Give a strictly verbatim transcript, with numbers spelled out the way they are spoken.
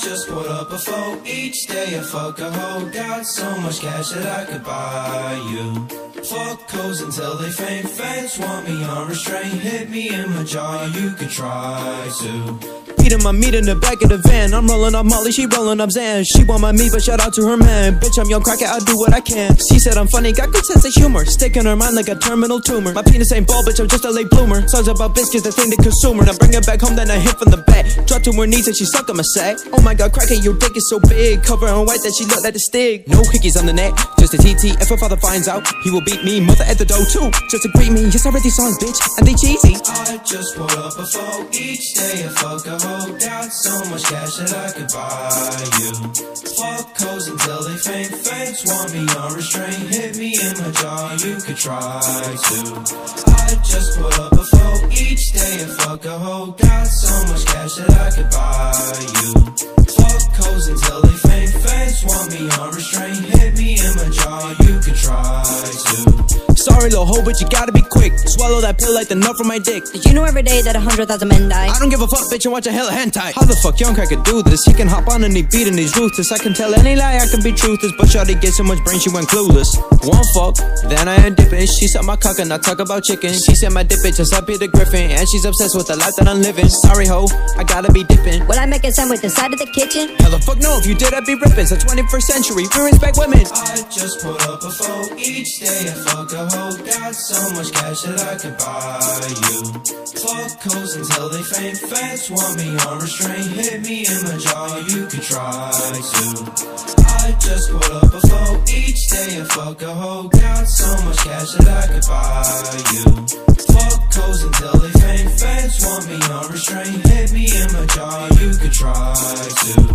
just put up a foe. Each day I fuck a hoe. Got so much cash that I could buy you. Fuck hoes until they faint. Fans want me unrestrained. Hit me in my jaw, you could try to. Eating my meat in the back of the van. I'm rolling up Molly, she rolling up Zan. She want my meat, but shout out to her man. Bitch, I'm young cracker, I do what I can. She said I'm funny, got good sense of humor. Stick in her mind like a terminal tumor. My penis ain't bald, bitch, I'm just a late bloomer. Songs about biscuits, the thing to consumer. Now bring her back home, then I hit from the back. Drop to her knees and she suck on my sack. Oh my god, cracker, your dick is so big. Cover her in white that she look like a stick. No hickeys on the net, just a T T. If her father finds out, he will beat me. Mother at the door too, just to greet me. Yes, I read these songs, bitch, and they cheesy. I just put up a foe. Each day I fuck a hoe. Got so much cash that I could buy you. Fuck hoes until they faint. Fans want me unrestrained. Hit me in my jaw, you could try to. I just put up a foe. Each day I fuck a hoe. Got so much cash that I could buy you. Fuck hoes until they faint. Fans want me unrestrained. Hit me in my jaw, you could try to. Sorry little hoe, but you gotta be quick. Swallow that pill like the nut from my dick. Did you know every day that a hundred thousand men die? I don't give a fuck, bitch, and watch a hella hentai. How the fuck young cracker do this? He can hop on and he beat and he's ruthless. I can tell any lie, I can be truthless. But shawty get so much brain, she went clueless. One fuck, then I ain't dipping. She suck my cock and I talk about chicken. She said my dip bitch just like Peter Griffin. And she's obsessed with the life that I'm living. Sorry ho, I gotta be dipping. Will I make a sandwich inside of the kitchen? Hella fuck no, if you did I'd be ripping. It's the twenty-first century, we respect women. I just put up a foe. Each day I fuck a hoe. Got so much cash that I could buy you. Fuck hoes until they faint. Fans want me unrestrained. Hit me in my jaw, you could try to. I just put up a foe. Each day I fuck a hoe. Got so much cash that I could buy you. Fuck hoes until they faint. Fans want me unrestrained. Hit me in my jaw, you could try to.